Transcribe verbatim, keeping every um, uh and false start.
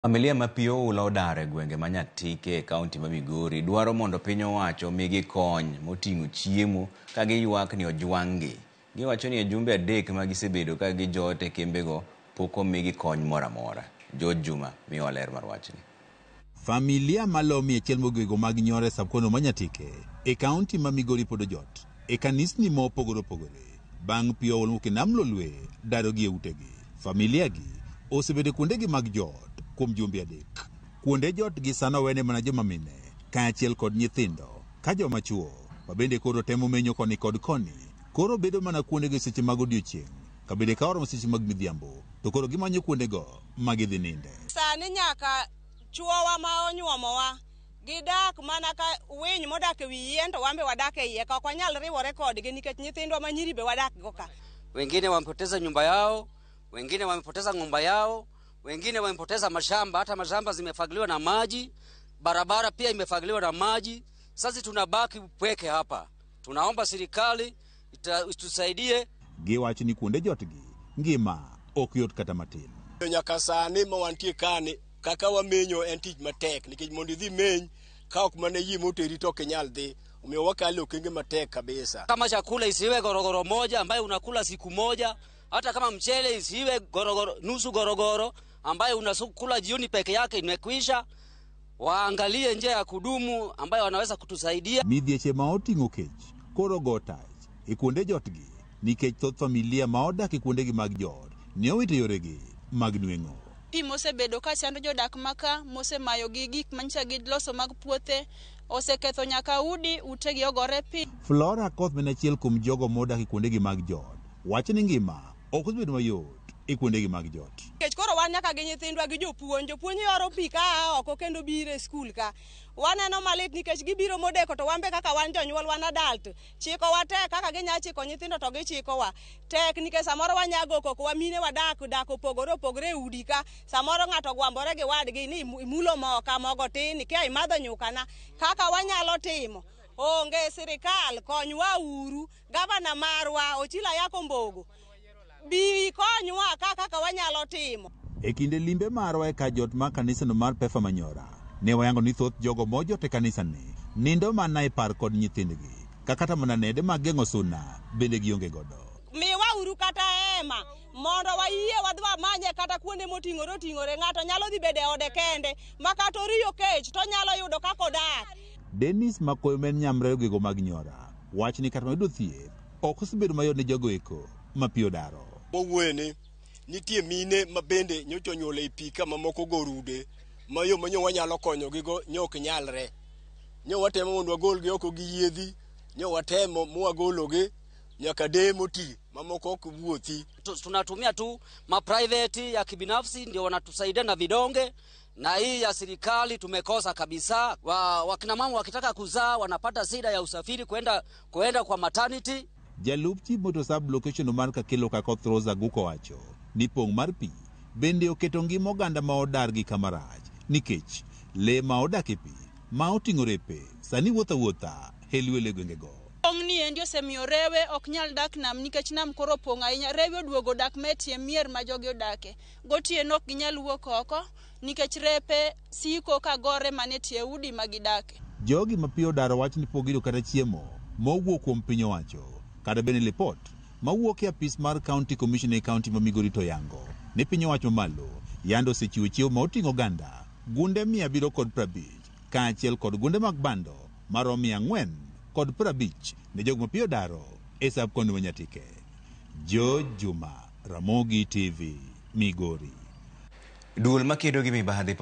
Familia mapio ula odare gwenge manyatike kaunti ma Migori dwaro mondo piny owacho migi kony moting'o chiemo ka giywak ni ojwang'gi. Giwacho ni jumbe adek ma gisebedo ka gijot e kembego pok omigi kony moro amora. George Juma miyo ler mar wachni. Familia malomi achiel mogwego mag Nyore sabkono manyatike e kaunti ma Migori pod ojot e kanisni mopogore opogore bang' pio oluok e nam Lolwe daro gi e utegi. Familia gi osebedo kuondegi mag jot kuom jumbe adek. Kuonde jot gi sano wene mana joma mine kaachiel kod nyithindo ka joma chuo ma bende koro temo menyo koni kod koni koro bedo mana kuondegi seche mag odiochieng' ka bende ka oromo seche mag midhiambo to koro gimanyo kuondego ma gidhi ninde. Sani nyaka chuowa ma onyuomowa gidak mana ka winy modak e wi yien to wambe wadak e iye ka ok wanyal riwore kodgi nikech nyithindwa ma nyiri be wadak go ka. Wengine wamepoteza nyumba yao, wengine wamepoteza ng'ombe yao, wengine wamepoteza mashamba, hata mashamba zimefagiliwa na maji, barabara pia imefagiliwa na maji. Sasa tunabaki pweke hapa. Tunaomba serikali itusaidie. Giwacho ni kuonde jotgi ngima ok yot kata matin. Nyaka sani ma wantie kani kaka wamenyo en tich matek nikech mondo idhi meny ka ok mane yie moteri to ok nyal dhi. Omiyo wakalo okenge matek kabisa. Kama chakula isiwe gorogoro moja ambayo unakula siku moja, hata kama mchele isiwe gorogoro nusu gorogoro ambayo unakula jioni peke yake imekwisha. Waangalie njia ya kudumu ambayo wanaweza kutusaidia. Midhieche ma oting'o kech koro gotaj e kuonde jotgi nikech thoth familia ma odak e kuondegi mag jot ne owito yoregi mag nweng'o. Pi mosebedo ka chando jodak maka mosemayo gi gik manyiso gi loso mag puothe oseketho nyaka udi utegi ogore pi. Flora Koth men achiel kuom jogo modak e kuondegi mag jot wacho ni ngima ok osebedo mayot e kuondegi mag jot. Kech koro wan nyaka gi nyithindwa gi jopuonj jopuonj yoro pi ka oko kendo biro e skul ka. Waneno malit nikech gibiro modeko to wambe kaka wan jonyuol wan adult chiko wa tek kaka ginya chiko nyithindo to gichiko wa tek nikech samoro wanyago koko wa mine wadak dak opogore opogore udi ka samoro ng'ato gwambore gi wadgi ni imulo moka mogo tin kia imadho nyukana kaka wanyalo timo. Onge sirikal konywa uru gavana marwa Ochila Yako Mbogo bi konywa kaka wanyalo timo. E kinde limbe marwa e kajot ma kanisano mar Pefa Manyora ne wayango ni thoth jogo mojot e kanisani nindo mana e par kod nyithindgi kakata mana nede mag geng'o suna bende gionge godo. Miwa uru kata ema mondo wayie wadwa manye kata kuonde moting'ore oting'ore ng'ato nyalo dhi bede ode kende makato riyo kech to nyalo yudo kako dak. Dennis Makoyo men nyamre gigo mag Nyora wach ni kata mayudo thieth ok osebedo mayot ne jogo eko mapio daro. Mowuene nitie mine ma bende nyocho nyuole pi kama moko gorude ma yo manyo wanyalo konyo gigo nyok nyalre. Nyo watemo mondo wagol gi oko gi yiedhi, nyo watemo mu wagologe nyaka de moti mamoko ok wuothi. Tunatumia tu ma private ya kibinafsi ndio wanatusaidia na vidonge, na hii ya serikali tumekosa kabisa. Wa, wakina mama wakitaka kuzaa wanapata shida ya usafiri kwenda kwenda kwa maternity. Jalup chief motor sub location mar Kakelo Kakoth Rosa Guko wacho ni pong' mar pi bende oketo ngima oganda ma odar gi kamarach nikech le ma odak e pi ma oting'o repe sani wuotha wuotha helwele gwengego. Pong' ni endi osemiyo rewe ok nyal dak nam nikech nam koro pong' ahinya. Rewe oduogo dak metie mier ma jogi odake. Gotieno ok ginyal wuok oko nikech repe siko ka gore manetie udi ma gidake. Jogi mapio daro wach ni pok giyudo kata chiemo mowuok kuom piny owacho. Kada bene lipot mawuok e apis mar County Commissioner e kaunti ma Migori to yango ni piny owacho malo yando osechiwo chiemo ma oting'o ganda gunde mia abiriyo kod prabich kaachiel kod gunde mag bando maromo mia ang'wen kod prabich ne jogo mapio daro e sabkono manyatike. George Juma, Ramogi T V, Migori. Duol makedo gi mibadhi